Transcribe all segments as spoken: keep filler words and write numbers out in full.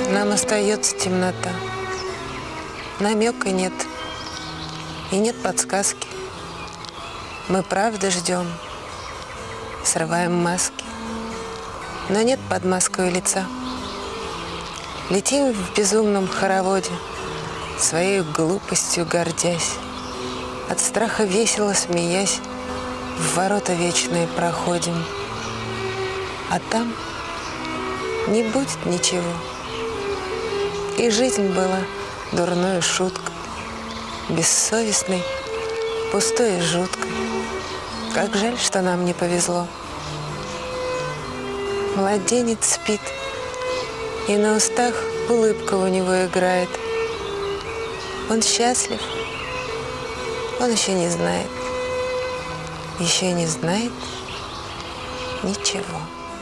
Нам остается темнота. Намека нет. И нет подсказки. Мы правда ждем. Срываем маски. Но нет под маской лица. Летим в безумном хороводе, своей глупостью гордясь. От страха весело смеясь, в ворота вечные проходим. А там не будет ничего. И жизнь была дурной шуткой, бессовестной, пустой и жуткой. Как жаль, что нам не повезло. Младенец спит, и на устах улыбка у него играет. Он счастлив, он еще не знает, еще не знает ничего.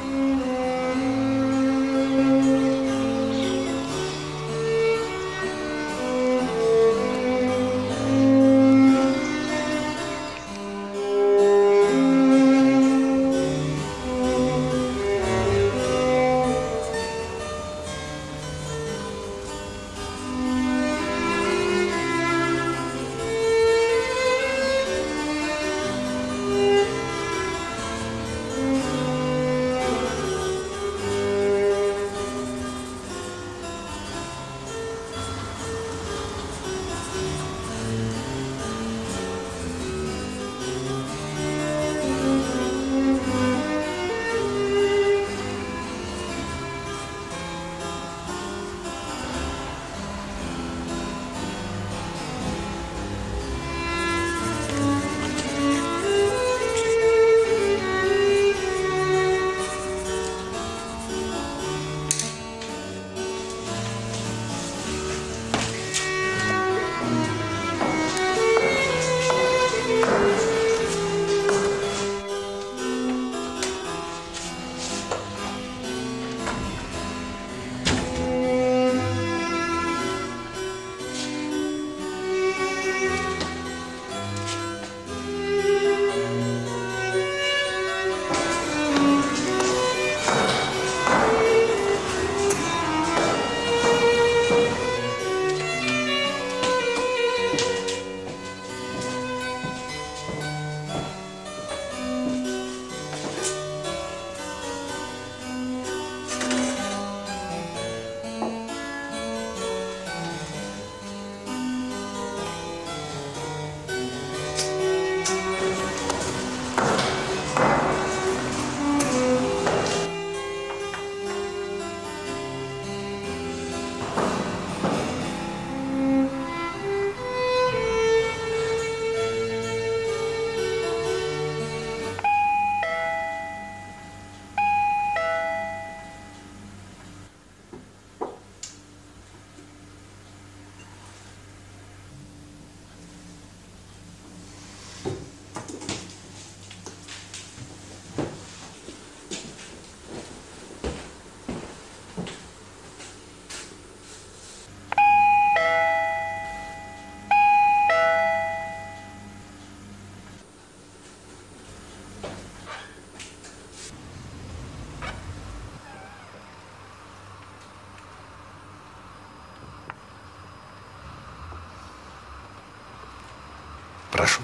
Прошу.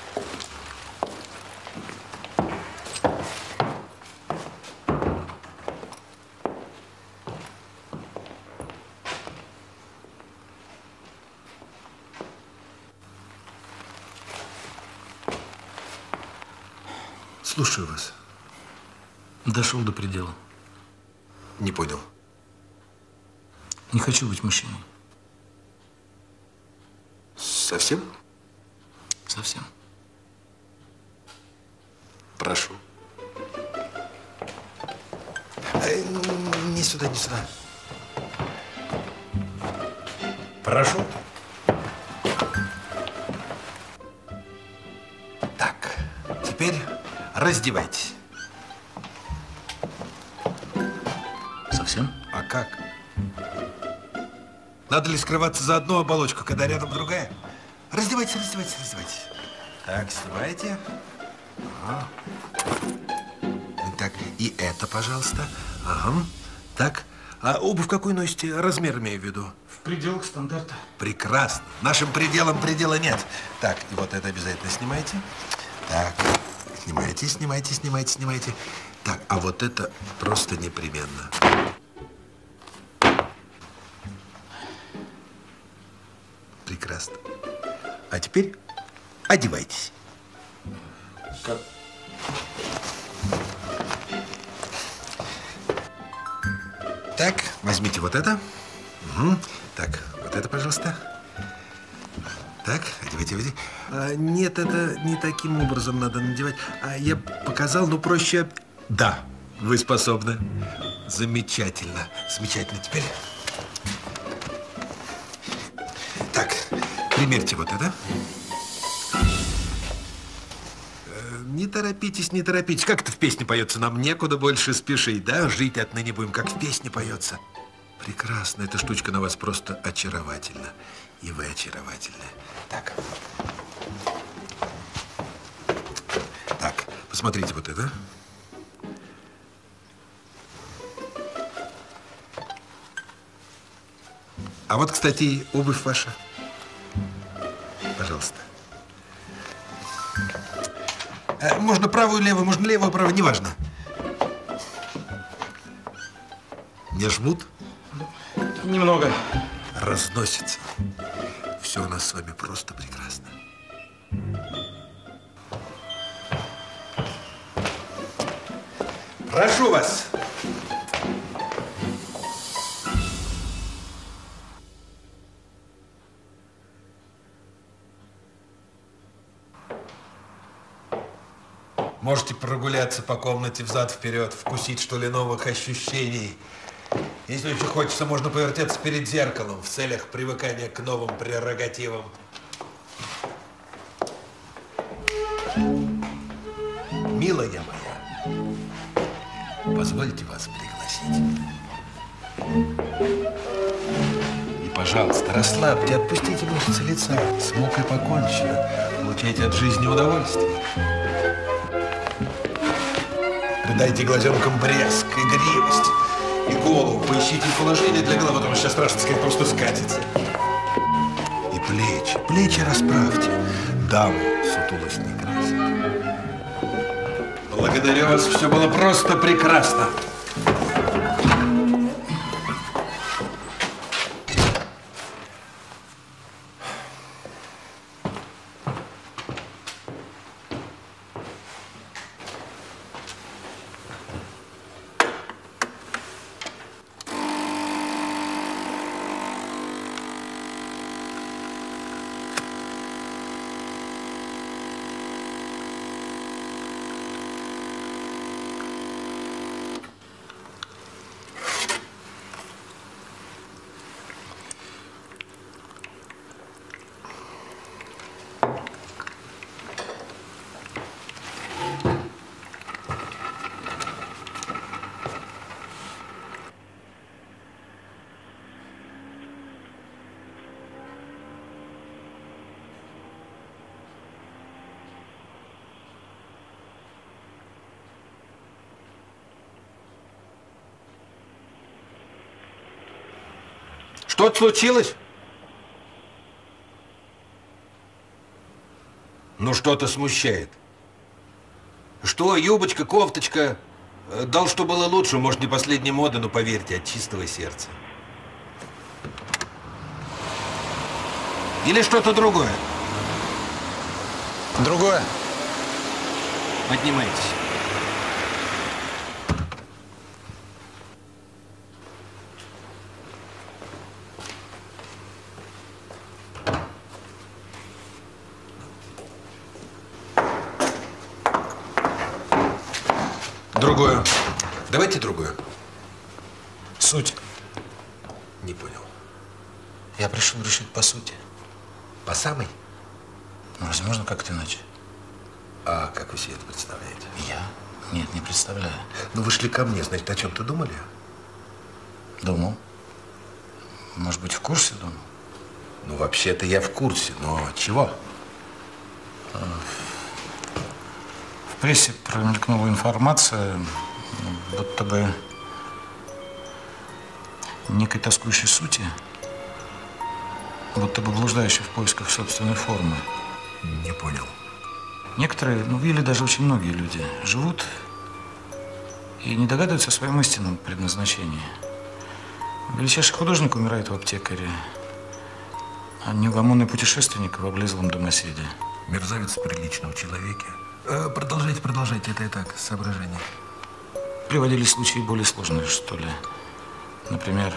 Слушаю вас. Дошел до предела. Не понял. Не хочу быть мужчиной. Совсем? Совсем. Прошу. Э, не сюда, не сюда. Прошу. Так, теперь раздевайтесь. Совсем? А как? Надо ли скрываться за одну оболочку, когда рядом другая? Раздевайтесь, раздевайтесь, раздевайтесь. Так, снимайте. Ага. Так, и это, пожалуйста. Ага. Так, А обувь какой носите? Размер имею в виду. В пределах стандарта. Прекрасно. Нашим пределам предела нет. Так, и вот это обязательно снимайте. Так, снимайте, снимайте, снимайте, снимайте. Так, а вот это просто непременно. Прекрасно. А теперь одевайтесь. Как? Так, возьмите вот это. Угу. Так, вот это, пожалуйста. Так, одевайте, одевайте. А, нет, это не таким образом надо надевать. А я показал, ну проще. Да, вы способны. Замечательно, замечательно. Теперь. Так, примерьте вот это. Не торопитесь, не торопитесь. Как это в песне поется? Нам некуда больше спешить, да? Жить отныне будем, как в песне поется. Прекрасно. Эта штучка на вас просто очаровательна. И вы очаровательны. Так. Так, посмотрите вот это. А вот, кстати, обувь ваша. Пожалуйста. Можно правую, левую, можно левую, правую, неважно. Не жмут? Немного. Разносится. Все у нас с вами просто прекрасно. Прошу вас. Можете прогуляться по комнате взад-вперед, вкусить, что ли, новых ощущений. Если очень хочется, можно повертеться перед зеркалом в целях привыкания к новым прерогативам. Милая моя, позвольте вас пригласить. И, пожалуйста, расслабьте, отпустите мышцы лица. С мукой покончено. Получайте от жизни удовольствие. Дайте глазенкам блеск, игривость и голову. Поищите положение для головы, потому что сейчас страшно сказать, просто скатится. И плечи, плечи расправьте. Даму сутулость не красит. Благодарю вас, все было просто прекрасно. Что-то случилось? Ну, что-то смущает. Что, юбочка, кофточка? Дал, что было лучше, может, не последней моды, но поверьте, от чистого сердца. Или что-то другое? Другое. Поднимайтесь. Другую. Давайте другую. Суть. Не понял. Я пришел решить по сути. По самой? Ну, разве можно как-то иначе? А как вы себе это представляете? Я? Нет, не представляю. Ну, вы шли ко мне, значит, о чем-то думали? Думал. Может быть, в курсе думал? Ну, вообще-то я в курсе, но чего? В прессе промелькнула информация, будто бы некой тоскующей сути, будто бы блуждающей в поисках собственной формы. Не понял. Некоторые, ну или даже очень многие люди, живут и не догадываются о своем истинном предназначении. Величайший художник умирает в аптекаре, а неугомонный путешественник в облизлом домоседе. Мерзавец приличного человека. Э, продолжайте, продолжайте, это и так, соображение. Приводились случаи более сложные, что ли. Например,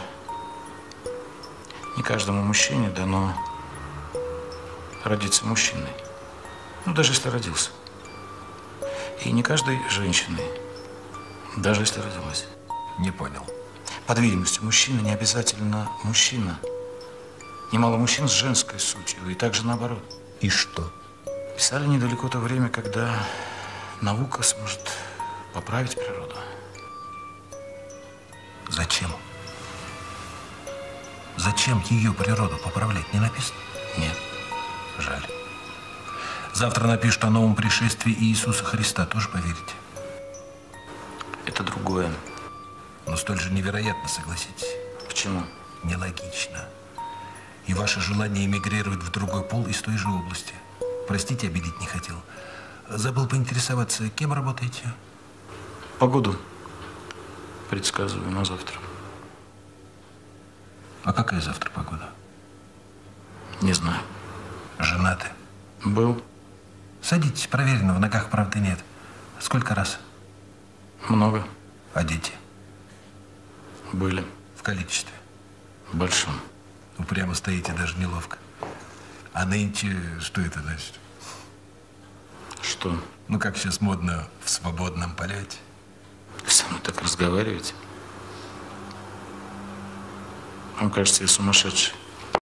не каждому мужчине дано родиться мужчиной. Ну, даже если родился. И не каждой женщиной, даже если родилась. Не понял. Под видимостью мужчины не обязательно мужчина. Немало мужчин с женской сутью, и также наоборот. И что? Писали недалеко то время, когда наука сможет поправить природу. Зачем? Зачем ее природу поправлять? Не написано? Нет. Жаль. Завтра напишут о новом пришествии Иисуса Христа. Тоже поверите? Это другое. Но столь же невероятно, согласитесь. Почему? Нелогично. И ваше желание эмигрировать в другой пол из той же области. Простите, обидеть не хотел. Забыл поинтересоваться, кем работаете? Погоду предсказываю на завтра. А какая завтра погода? Не знаю. Женаты? Был. Садитесь, проверено, в ногах правды нет. Сколько раз? Много. А дети? Были. В количестве? В большом. Упрямо стоите, даже неловко. А нынче что это значит? Что? Ну, как сейчас модно в свободном полете. Вы со мной так разговариваете? Вам кажется, я сумасшедший.